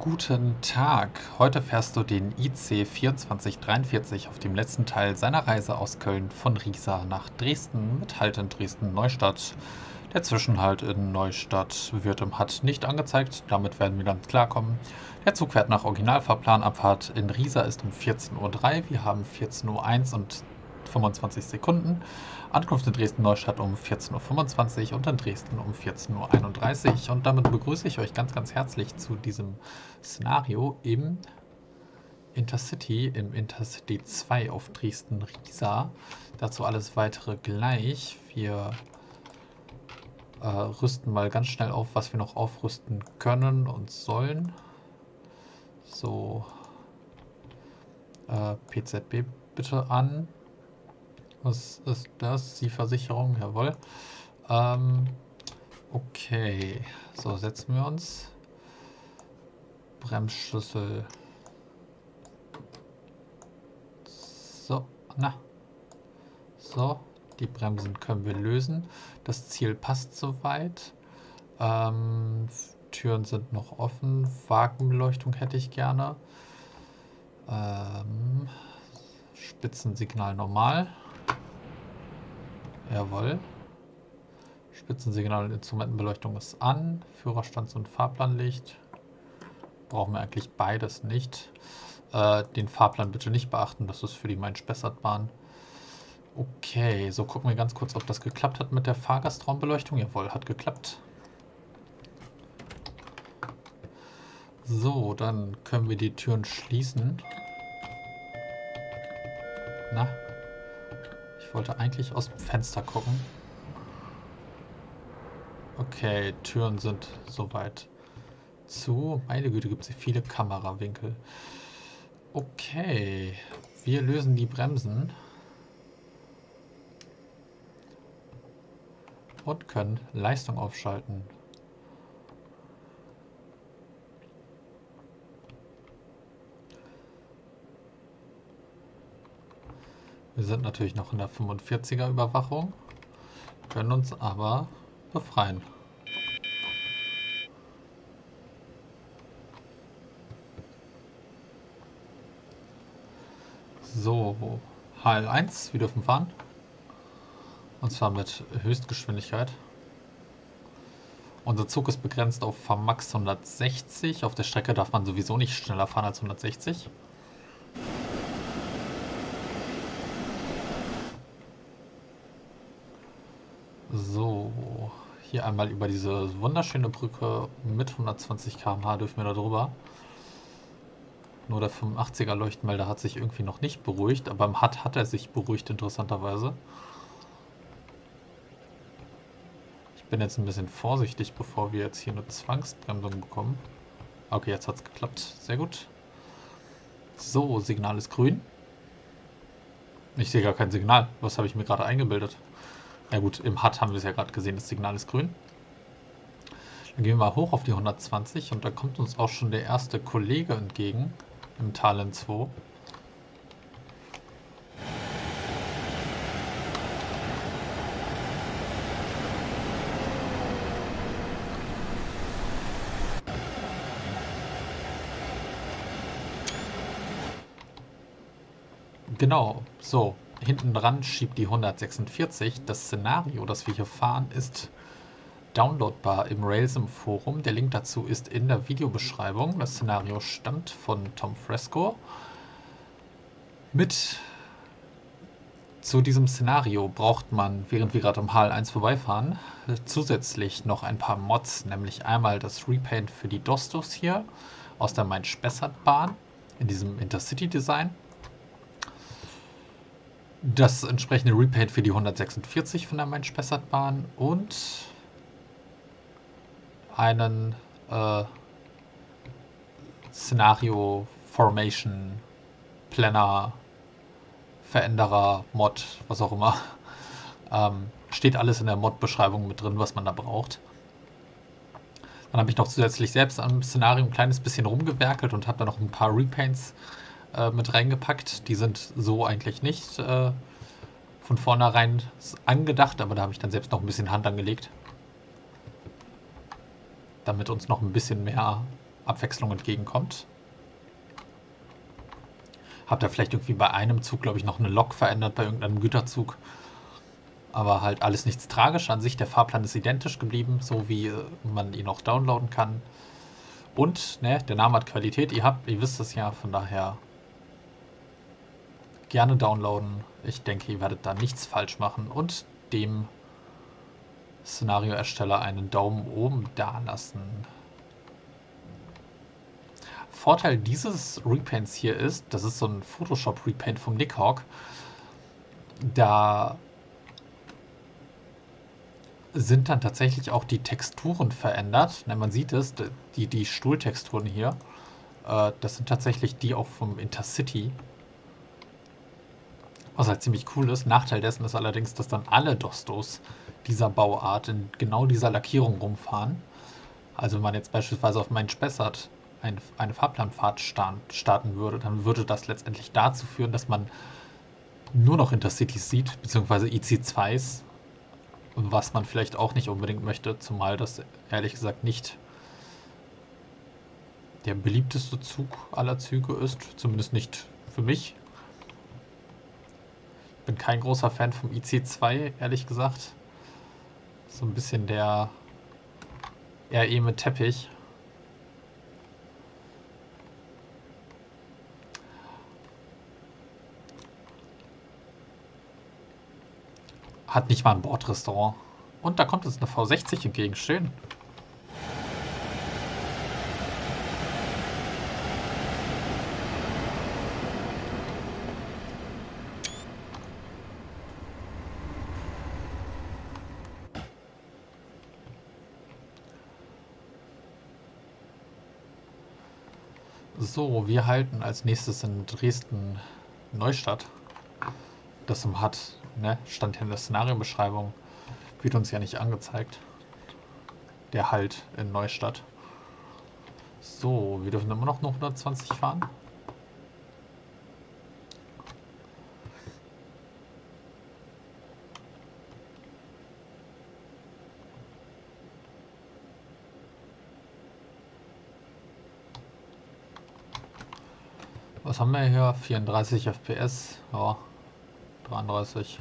Guten Tag. Heute fährst du den IC 2443 auf dem letzten Teil seiner Reise aus Köln von Riesa nach Dresden mit Halt in Dresden-Neustadt. Der Zwischenhalt in Neustadt wird im HUD nicht angezeigt, damit werden wir dann klarkommen. Der Zug fährt nach Originalfahrplan. Abfahrt in Riesa ist um 14:03 Uhr. Wir haben 14:01 Uhr und 25 Sekunden. Ankunft in Dresden-Neustadt um 14:25 Uhr und in Dresden um 14:31 Uhr. Und damit begrüße ich euch ganz, ganz herzlich zu diesem Szenario im Intercity 2 auf Dresden-Riesa. Dazu alles weitere gleich. Wir rüsten mal ganz schnell auf, was wir noch aufrüsten können und sollen. So, PZB bitte an. Was ist das? Die Versicherung, jawohl. Okay, so setzen wir uns. Bremsschlüssel. So, na. So, die Bremsen können wir lösen. Das Ziel passt soweit. Türen sind noch offen. Wagenbeleuchtung hätte ich gerne. Spitzensignal normal. Jawohl. Spitzensignal und Instrumentenbeleuchtung ist an. Führerstands- und Fahrplanlicht. Brauchen wir eigentlich beides nicht. Den Fahrplan bitte nicht beachten, das ist für die Main-Spessart-Bahn. Okay, so gucken wir ganz kurz, ob das geklappt hat mit der Fahrgastraumbeleuchtung. Jawohl, hat geklappt. So, dann können wir die Türen schließen. Na, ich wollte eigentlich aus dem Fenster gucken. Okay, Türen sind soweit zu. Meine Güte, gibt es hier viele Kamerawinkel. Okay, wir lösen die Bremsen. Und können Leistung aufschalten. Wir sind natürlich noch in der 45er Überwachung, können uns aber befreien. So, HL1, wir dürfen fahren. Und zwar mit Höchstgeschwindigkeit. Unser Zug ist begrenzt auf Max 160. Auf der Strecke darf man sowieso nicht schneller fahren als 160. So, hier einmal über diese wunderschöne Brücke mit 120 km/h dürfen wir da drüber. Nur der 85er Leuchtmelder hat sich irgendwie noch nicht beruhigt, aber im HUD hat er sich beruhigt, interessanterweise. Ich bin jetzt ein bisschen vorsichtig, bevor wir jetzt hier eine Zwangsbremsung bekommen. Okay, jetzt hat es geklappt. Sehr gut. So, Signal ist grün. Ich sehe gar kein Signal. Was habe ich mir gerade eingebildet? Na gut, im HUD haben wir es ja gerade gesehen, das Signal ist grün. Dann gehen wir mal hoch auf die 120 und da kommt uns auch schon der erste Kollege entgegen im Tallinn 2. Genau, so, hinten dran schiebt die 146. Das Szenario, das wir hier fahren, ist downloadbar im Railsim Forum. Der Link dazu ist in der Videobeschreibung. Das Szenario stammt von Tom Fresco. Zu diesem Szenario braucht man, während wir gerade am HL1 vorbeifahren, zusätzlich noch ein paar Mods, nämlich einmal das Repaint für die Dostos hier aus der Main-Spessart-Bahn in diesem Intercity-Design. Das entsprechende Repaint für die 146 von der Main-Spessart-Bahn und einen Szenario Formation Planner Veränderer Mod, was auch immer. Steht alles in der Mod-Beschreibung mit drin, was man da braucht. Dann habe ich noch zusätzlich selbst am Szenario ein kleines bisschen rumgewerkelt und habe da noch ein paar Repaints mit reingepackt. Die sind so eigentlich nicht von vornherein angedacht, aber da habe ich dann selbst noch ein bisschen Hand angelegt, damit uns noch ein bisschen mehr Abwechslung entgegenkommt. Habt ihr vielleicht irgendwie bei einem Zug, glaube ich, noch eine Lok verändert bei irgendeinem Güterzug. Aber halt alles nichts tragisch an sich. Der Fahrplan ist identisch geblieben, so wie man ihn auch downloaden kann. Und, ne, der Name hat Qualität. Ihr wisst es ja, von daher gerne downloaden. Ich denke, ihr werdet da nichts falsch machen und dem Szenarioersteller einen Daumen oben da lassen. Vorteil dieses Repaints hier ist, das ist so ein Photoshop Repaint vom Nickhawk. Da sind dann tatsächlich auch die Texturen verändert. Ne, man sieht es, die Stuhltexturen hier, das sind tatsächlich die auch vom Intercity. Was halt ziemlich cool ist. Nachteil dessen ist allerdings, dass dann alle Dostos dieser Bauart in genau dieser Lackierung rumfahren. Also wenn man jetzt beispielsweise auf meinen Spessart eine Fahrplanfahrt starten würde, dann würde das letztendlich dazu führen, dass man nur noch Intercities sieht, beziehungsweise IC2s, was man vielleicht auch nicht unbedingt möchte, zumal das ehrlich gesagt nicht der beliebteste Zug aller Züge ist, zumindest nicht für mich. Ich bin kein großer Fan vom IC2, ehrlich gesagt. So ein bisschen der RE mit Teppich. Hat nicht mal ein Bordrestaurant. Und da kommt jetzt eine V60 entgegen. Schön. So, wir halten als nächstes in Dresden-Neustadt. Das hat, ne, stand hier in der Szenariobeschreibung, wird uns ja nicht angezeigt. Der Halt in Neustadt. So, wir dürfen immer noch 120 fahren. Was haben wir hier? 34 FPS. Ja, 33.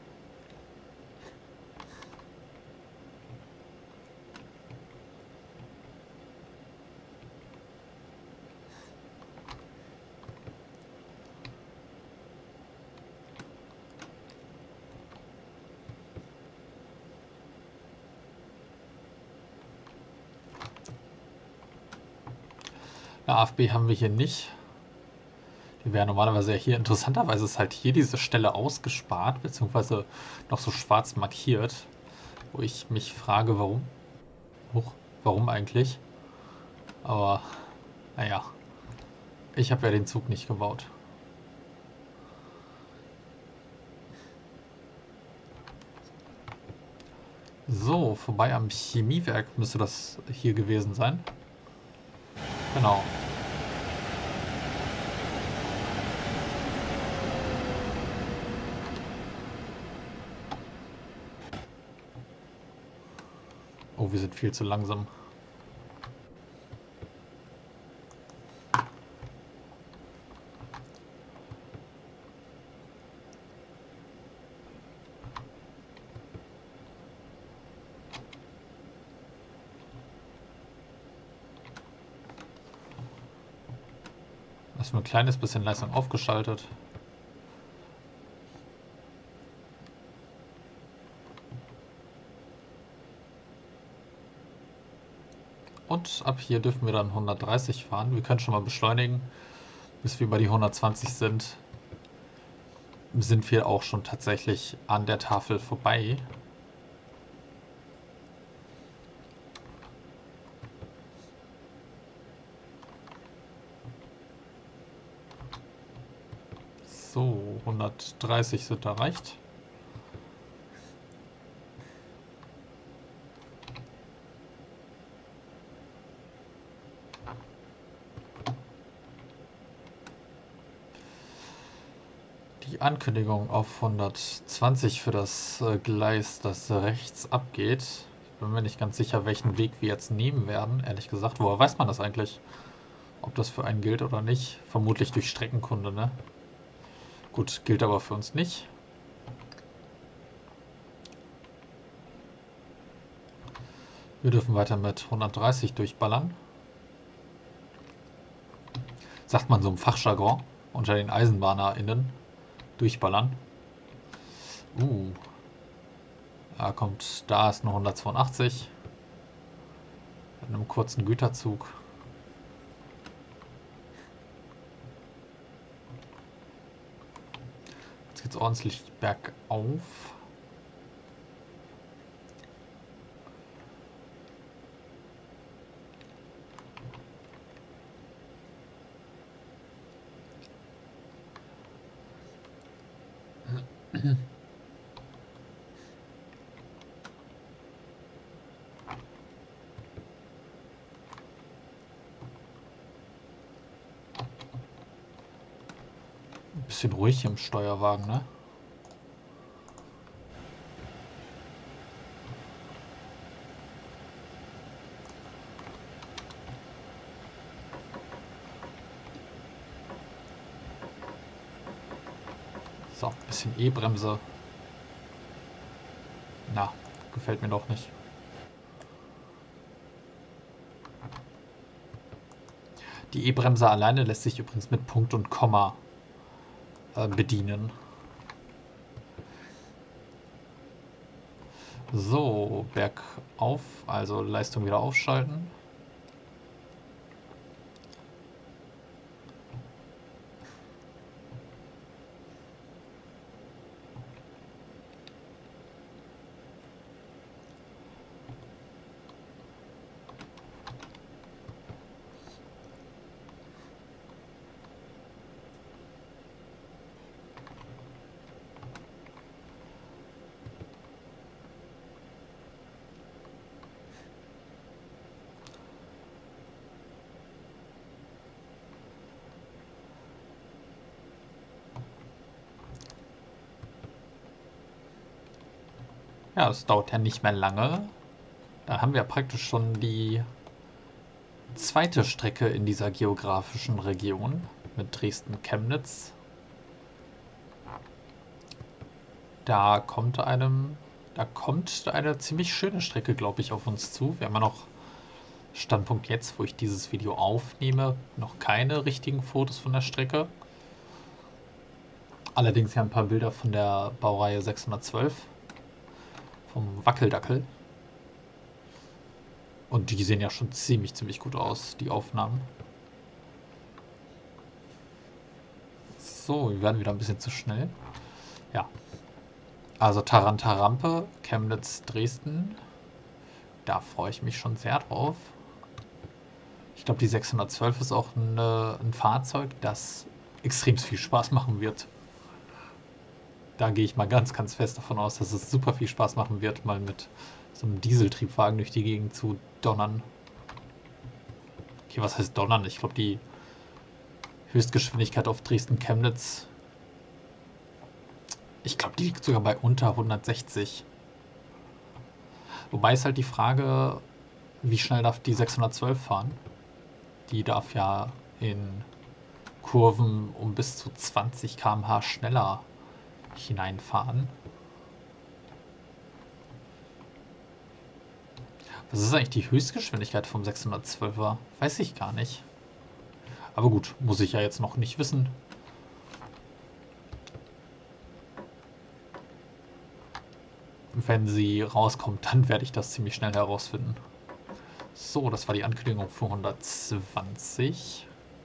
Eine AFB haben wir hier nicht. Die wäre normalerweise ja hier. Interessanterweise ist halt hier diese Stelle ausgespart, beziehungsweise noch so schwarz markiert, wo ich mich frage, warum. Huch, warum eigentlich? Aber, naja, ich habe ja den Zug nicht gebaut. So, vorbei am Chemiewerk müsste das hier gewesen sein. Genau. Oh, wir sind viel zu langsam. Hast du ein kleines bisschen Leistung aufgeschaltet? Und ab hier dürfen wir dann 130 fahren. Wir können schon mal beschleunigen. Bis wir bei die 120 sind wir auch schon tatsächlich an der Tafel vorbei. So, 130 sind erreicht. Die Ankündigung auf 120 für das Gleis, das rechts abgeht, Bin mir nicht ganz sicher, welchen Weg wir jetzt nehmen werden, ehrlich gesagt. Woher weiß man das eigentlich? Ob das für einen gilt oder nicht? Vermutlich durch Streckenkunde, ne? Gut, gilt aber für uns nicht. Wir dürfen weiter mit 130 durchballern. Sagt man so im Fachjargon unter den EisenbahnerInnen. Durchballern. Da kommt, da ist eine 182. Mit einem kurzen Güterzug. Jetzt geht es ordentlich bergauf. Ein bisschen ruhig im Steuerwagen, ne? So, ein bisschen E-Bremse. Na, gefällt mir doch nicht. Die E-Bremse alleine lässt sich übrigens mit Punkt und Komma bedienen. So, bergauf, also Leistung wieder aufschalten. Ja, es dauert ja nicht mehr lange. Da haben wir praktisch schon die zweite Strecke in dieser geografischen Region mit Dresden-Chemnitz. Da kommt eine ziemlich schöne Strecke, glaube ich, auf uns zu. Wir haben ja noch Standpunkt jetzt, wo ich dieses Video aufnehme, noch keine richtigen Fotos von der Strecke. Allerdings ja ein paar Bilder von der Baureihe 612 vom Wackeldackel. Und die sehen ja schon ziemlich gut aus, die Aufnahmen. So, wir werden wieder ein bisschen zu schnell. Ja. Also Tarantarampe, Chemnitz, Dresden. Da freue ich mich schon sehr drauf. Ich glaube, die 612 ist auch ein Fahrzeug, das extrem viel Spaß machen wird. Da gehe ich mal ganz fest davon aus, dass es super viel Spaß machen wird, mal mit so einem Dieseltriebwagen durch die Gegend zu donnern. Okay, was heißt donnern? Ich glaube, die Höchstgeschwindigkeit auf Dresden-Chemnitz, ich glaube, die liegt sogar bei unter 160. Wobei ist halt die Frage, wie schnell darf die 612 fahren? Die darf ja in Kurven um bis zu 20 km/h schneller hineinfahren. Was ist eigentlich die Höchstgeschwindigkeit vom 612er? Weiß ich gar nicht. Aber gut, muss ich ja jetzt noch nicht wissen. Wenn sie rauskommt, dann werde ich das ziemlich schnell herausfinden. So, das war die Ankündigung für 120.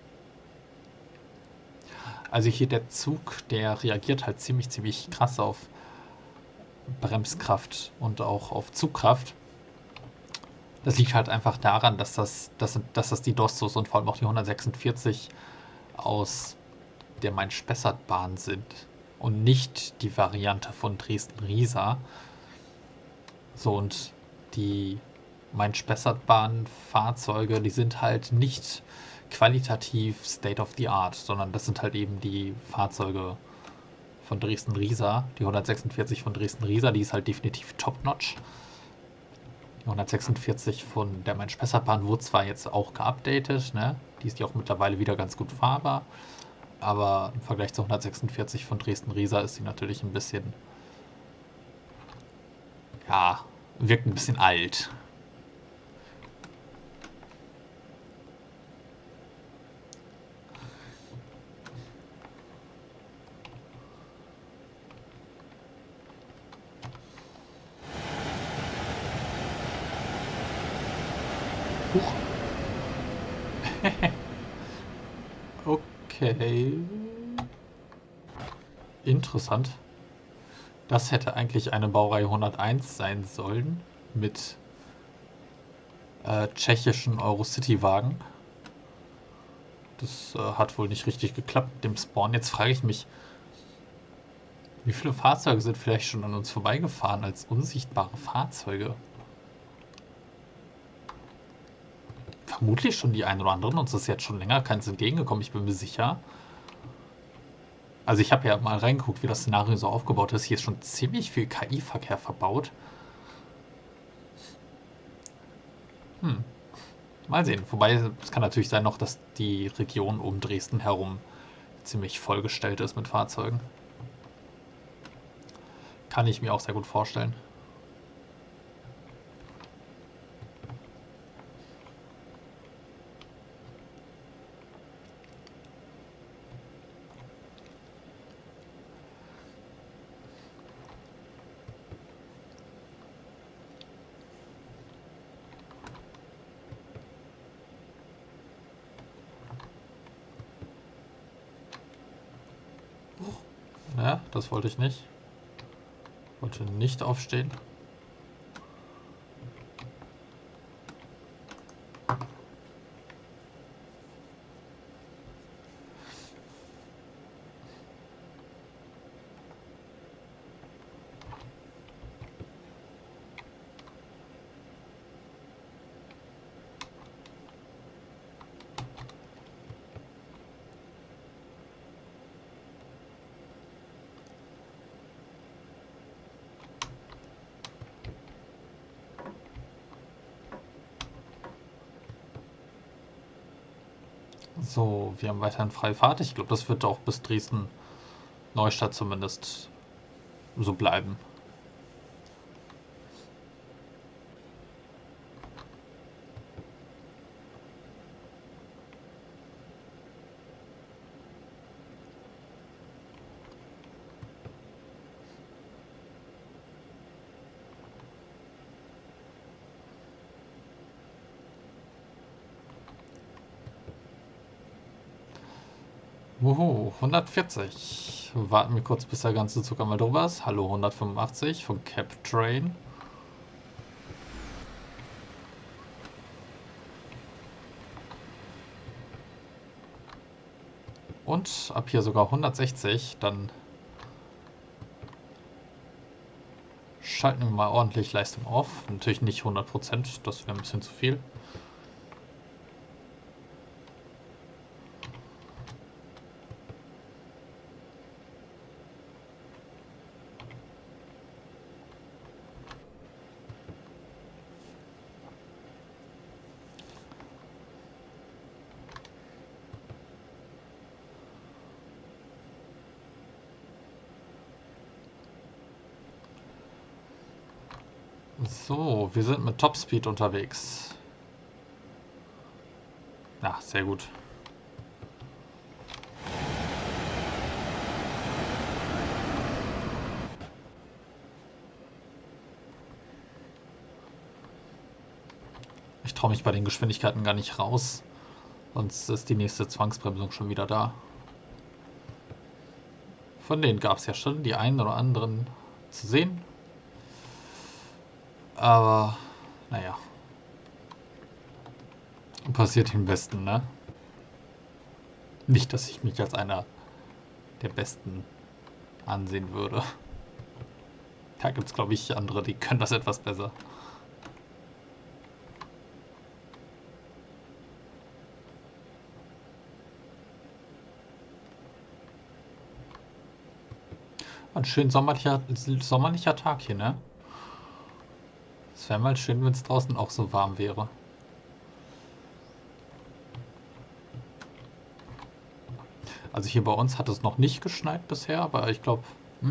Also hier der Zug, der reagiert halt ziemlich krass auf Bremskraft und auch auf Zugkraft. Das liegt halt einfach daran, dass das die Dostos und vor allem auch die 146 aus der Main-Spessart-Bahn sind und nicht die Variante von Dresden-Riesa. So, und die Main-Spessart-Bahn-Fahrzeuge, die sind halt nicht qualitativ State of the Art, sondern das sind halt eben die Fahrzeuge von Dresden-Riesa. Die 146 von Dresden-Riesa, die ist halt definitiv top-notch. Die 146 von der Main-Spessart-Bahn wurde zwar jetzt auch geupdatet, ne? Die ist ja auch mittlerweile wieder ganz gut fahrbar, aber im Vergleich zur 146 von Dresden-Riesa ist sie natürlich ein bisschen, ja, wirkt ein bisschen alt. Huch. Okay. Interessant. Das hätte eigentlich eine Baureihe 101 sein sollen mit tschechischen Eurocity-Wagen. Das hat wohl nicht richtig geklappt mit dem Spawn. Jetzt frage ich mich, wie viele Fahrzeuge sind vielleicht schon an uns vorbeigefahren als unsichtbare Fahrzeuge? Vermutlich schon die einen oder anderen. Uns ist jetzt schon länger keins entgegengekommen, ich bin mir sicher. Also ich habe ja mal reingeguckt, wie das Szenario so aufgebaut ist. Hier ist schon ziemlich viel KI-Verkehr verbaut. Mal sehen. Wobei, es kann natürlich sein noch, dass die Region um Dresden herum ziemlich vollgestellt ist mit Fahrzeugen. Kann ich mir auch sehr gut vorstellen. Ja, das wollte ich nicht. Ich wollte nicht aufstehen. So, wir haben weiterhin freie Fahrt. Ich glaube, das wird auch bis Dresden-Neustadt zumindest so bleiben. Wuhu, 140. Warten wir kurz, bis der ganze Zug einmal drüber ist. Hallo, 185 von Cap Train. Und ab hier sogar 160. Dann schalten wir mal ordentlich Leistung auf. Natürlich nicht 100%, das wäre ein bisschen zu viel. So, wir sind mit Topspeed unterwegs. Ja, sehr gut. Ich traue mich bei den Geschwindigkeiten gar nicht raus. Sonst ist die nächste Zwangsbremsung schon wieder da. Von denen gab es ja schon die einen oder anderen zu sehen. Aber, naja. Passiert im Besten, ne? Nicht, dass ich mich als einer der Besten ansehen würde. Da gibt es, glaube ich, andere, die können das etwas besser. Ein schön sommerlicher Tag hier, ne? Es wäre mal schön, wenn es draußen auch so warm wäre. Also hier bei uns hat es noch nicht geschneit bisher, aber ich glaube,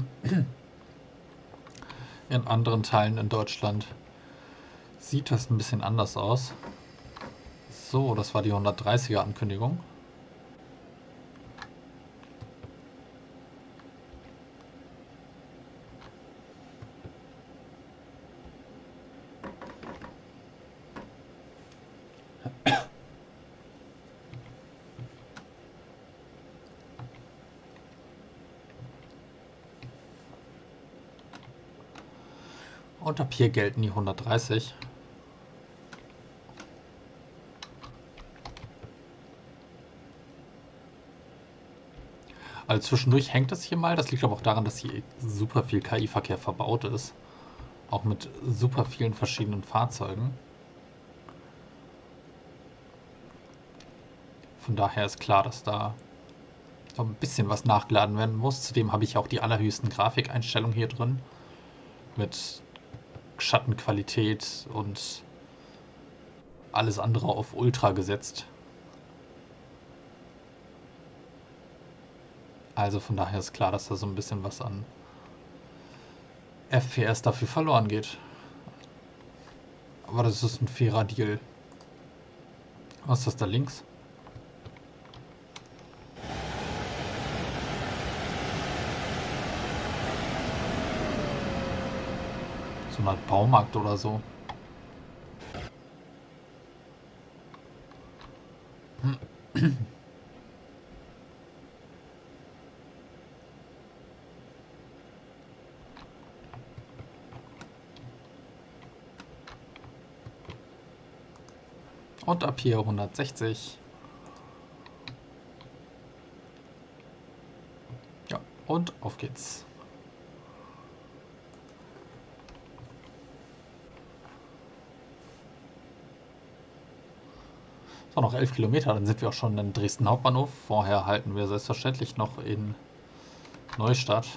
in anderen Teilen in Deutschland sieht das ein bisschen anders aus. So, das war die 130er Ankündigung. Und ab hier gelten die 130. Also zwischendurch hängt das hier mal. Das liegt aber auch daran, dass hier super viel KI-Verkehr verbaut ist. Auch mit super vielen verschiedenen Fahrzeugen. Von daher ist klar, dass da so ein bisschen was nachgeladen werden muss. Zudem habe ich auch die allerhöchsten Grafikeinstellungen hier drin. Mit Schattenqualität und alles andere auf Ultra gesetzt. Also von daher ist klar, dass da so ein bisschen was an FPS dafür verloren geht. Aber das ist ein fairer Deal. Was ist das da links? So eine Art Baumarkt oder so. Und ab hier 160. Ja, und auf geht's. So, noch 11 Kilometer, dann sind wir auch schon in Dresden Hauptbahnhof. Vorher halten wir selbstverständlich noch in Neustadt.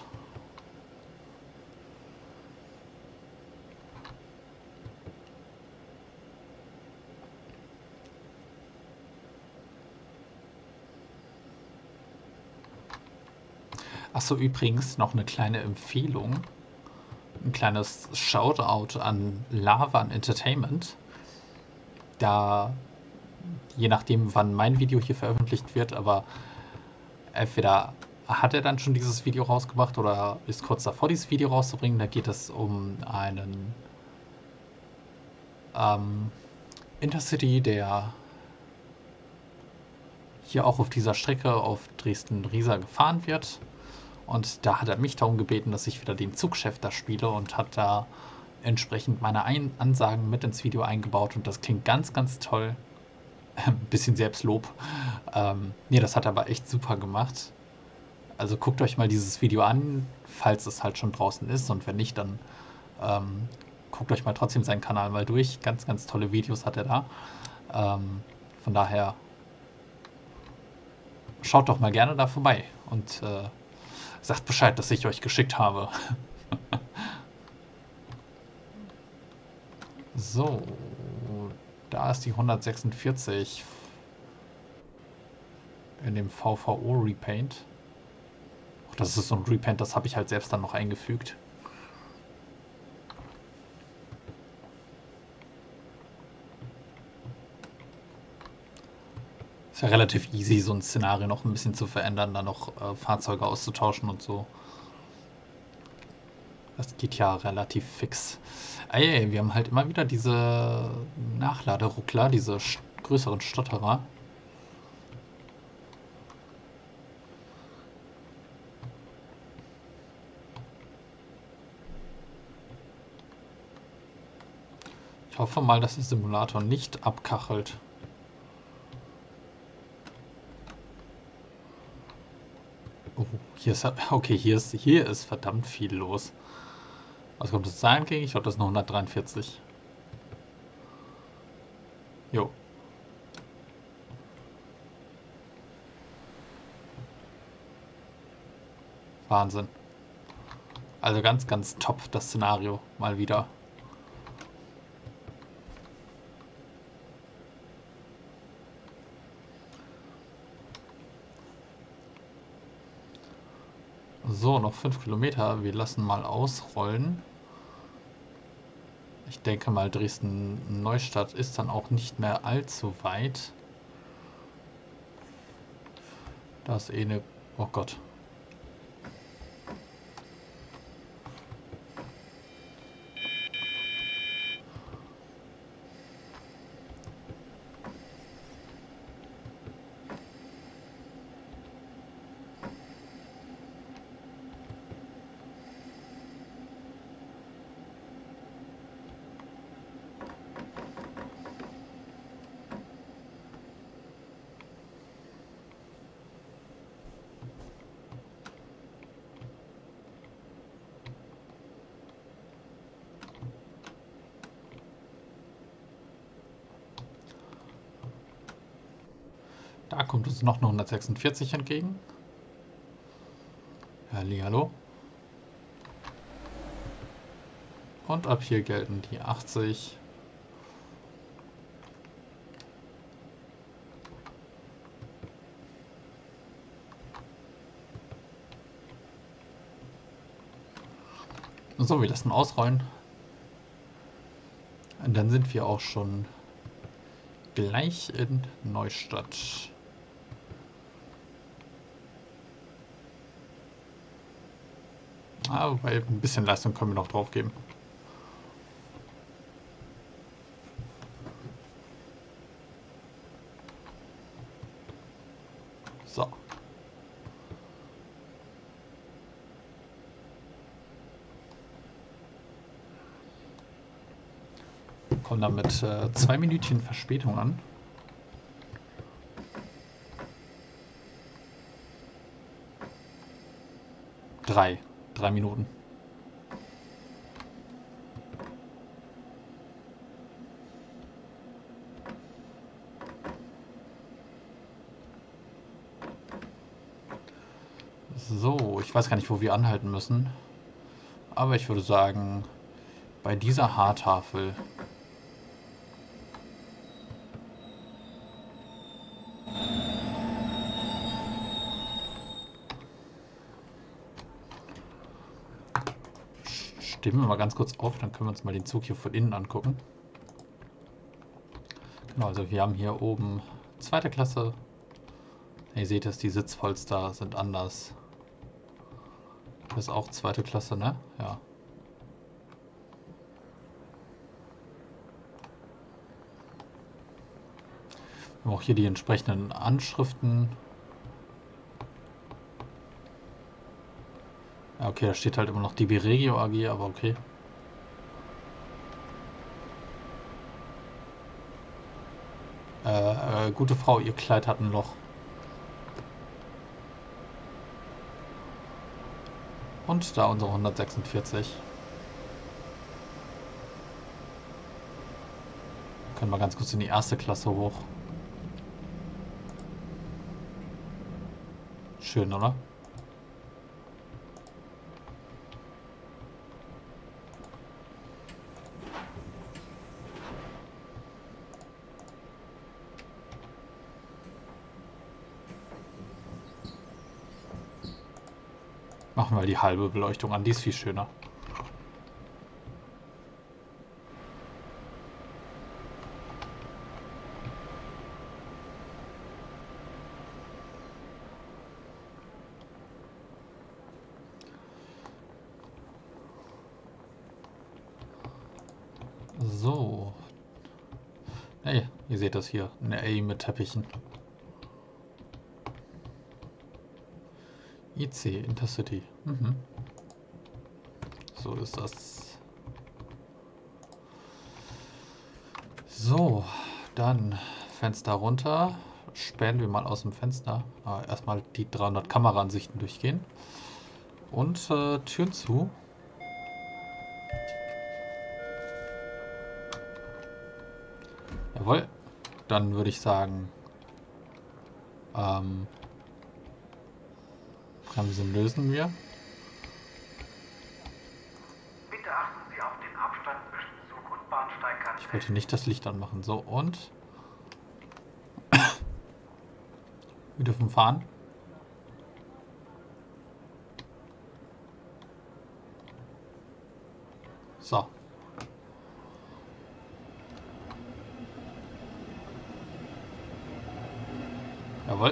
Achso, übrigens noch eine kleine Empfehlung. Ein kleines Shoutout an Lavan Entertainment. Da, je nachdem, wann mein Video hier veröffentlicht wird, aber entweder hat er dann schon dieses Video rausgebracht oder ist kurz davor, dieses Video rauszubringen. Da geht es um einen Intercity, der hier auch auf dieser Strecke auf Dresden-Riesa gefahren wird. Und da hat er mich darum gebeten, dass ich wieder den Zugchef da spiele und hat da entsprechend meine Ansagen mit ins Video eingebaut. Und das klingt ganz, ganz toll. Ein bisschen Selbstlob. Nee, das hat er aber echt super gemacht. Also guckt euch mal dieses Video an, falls es halt schon draußen ist. Und wenn nicht, dann guckt euch mal trotzdem seinen Kanal mal durch. Ganz, ganz tolle Videos hat er da. Von daher schaut doch mal gerne da vorbei und sagt Bescheid, dass ich euch geschickt habe. So, da ist die 146 in dem VVO Repaint. Ach, das ist so ein Repaint, das habe ich halt selbst dann noch eingefügt. Ist ja relativ easy, so ein Szenario noch ein bisschen zu verändern, dann noch Fahrzeuge auszutauschen und so. Das geht ja relativ fix. Ey, wir haben halt immer wieder diese Nachladeruckler, diese größeren Stotterer. Ich hoffe mal, dass der Simulator nicht abkachelt. Oh, hier ist okay, hier ist verdammt viel los. Was kommt das Zahlen gegen? Ich glaube, das ist noch 143. Jo. Wahnsinn. Also ganz, ganz top das Szenario. Mal wieder. So, noch 5 Kilometer. Wir lassen mal ausrollen. Ich denke mal, Dresden-Neustadt ist dann auch nicht mehr allzu weit. Da ist eh eine... Oh Gott. Da kommt uns noch eine 146 entgegen. Hallihallo. Und ab hier gelten die 80. So, wir lassen ausrollen. Und dann sind wir auch schon gleich in Neustadt. Wobei ein bisschen Leistung können wir noch drauf geben. So. Kommen dann mit 2 Minütchen Verspätung an. Drei Minuten. So, ich weiß gar nicht, wo wir anhalten müssen. Aber ich würde sagen, bei dieser Haartafel. Stimmen wir mal ganz kurz auf, dann können wir uns mal den Zug hier von innen angucken. Genau, also wir haben hier oben zweite Klasse. Ihr seht es, die Sitzpolster sind anders. Das ist auch zweite Klasse, ne? Ja. Wir haben auch hier die entsprechenden Anschriften. Ja, okay, da steht halt immer noch DB Regio AG, aber okay. Gute Frau, ihr Kleid hat ein Loch. Und da unsere 146. Können wir ganz kurz in die erste Klasse hoch. Schön, oder? Machen wir die halbe Beleuchtung an, die ist viel schöner. So. Hey, ihr seht das hier, eine A mit Teppichen. IC, Intercity. Mhm. So ist das. So, dann Fenster runter. Sperren wir mal aus dem Fenster. Erstmal die 300 Kameraansichten durchgehen. Und Türen zu. Jawohl. Dann würde ich sagen, Bremsen lösen wir. Bitte achten Sie auf den Abstand zwischen Zug und Bahnsteigkante. Ich wollte nicht das Licht anmachen. So, und wir dürfen fahren. So. Jawohl.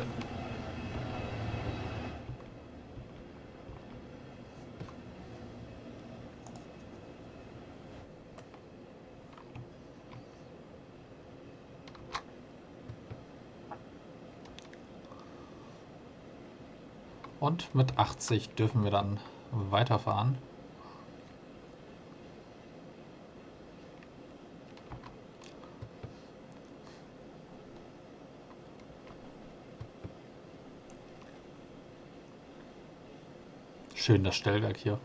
Und mit 80 dürfen wir dann weiterfahren. Schön das Stellwerk hier.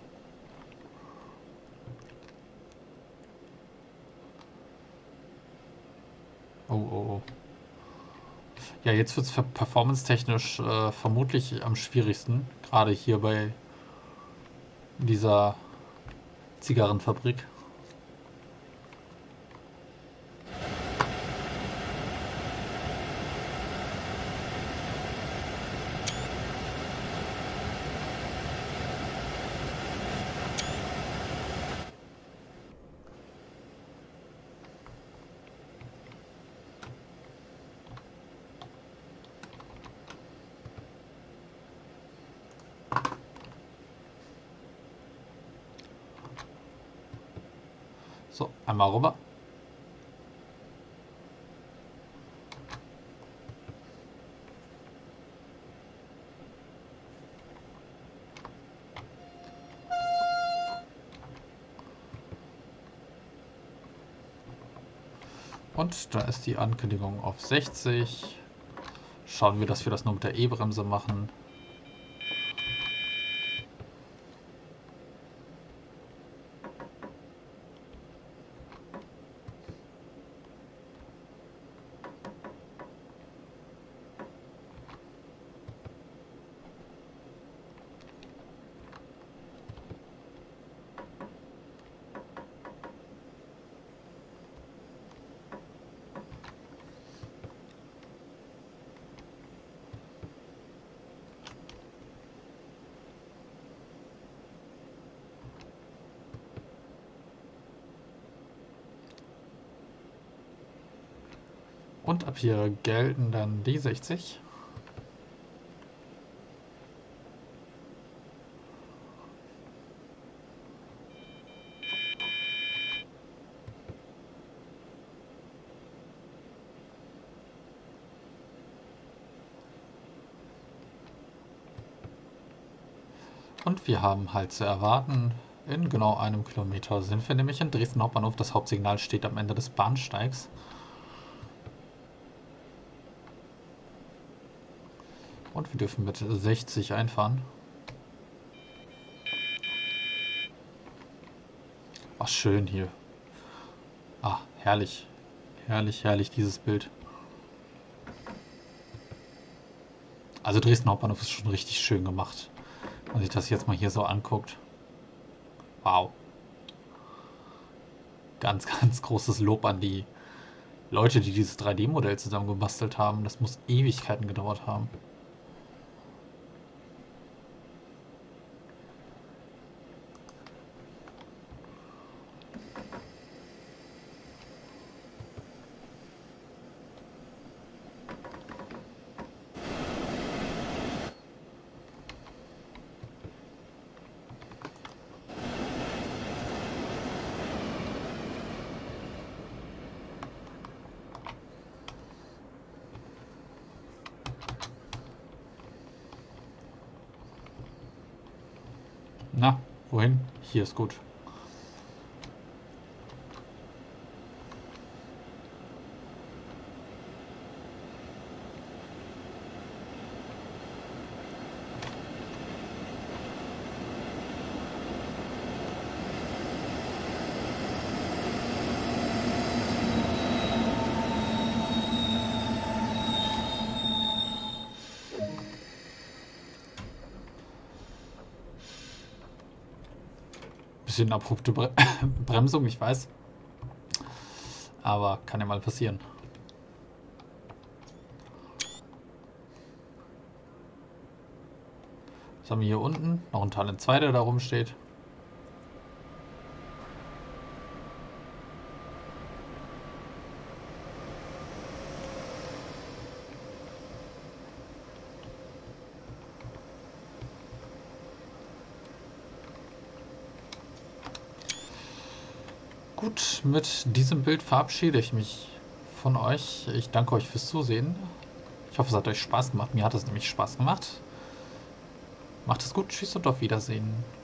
Oh, oh, oh. Ja, jetzt wird es performance-technisch vermutlich am schwierigsten. Gerade hier bei dieser Zigarrenfabrik. So, einmal rüber. Und da ist die Ankündigung auf 60. Schauen wir, dass wir das nur mit der E-Bremse machen. Und ab hier gelten dann die 60. Und wir haben halt zu erwarten, in genau einem Kilometer sind wir nämlich in Dresden Hauptbahnhof. Das Hauptsignal steht am Ende des Bahnsteigs. Und wir dürfen mit 60 einfahren. Ach, schön hier. Ah, herrlich. Herrlich, herrlich dieses Bild. Also Dresden Hauptbahnhof ist schon richtig schön gemacht. Wenn man sich das jetzt mal hier so anguckt. Wow. Ganz, ganz großes Lob an die Leute, die dieses 3D-Modell zusammengebastelt haben. Das muss Ewigkeiten gedauert haben. Na, wohin? Hier ist gut. Bisschen abrupte Bremsung, ich weiß. Aber kann ja mal passieren. Was haben wir hier unten? Noch ein Talent 2, der da rumsteht. Gut, mit diesem Bild verabschiede ich mich von euch. Ich danke euch fürs Zusehen. Ich hoffe, es hat euch Spaß gemacht. Mir hat es nämlich Spaß gemacht. Macht es gut, tschüss und auf Wiedersehen.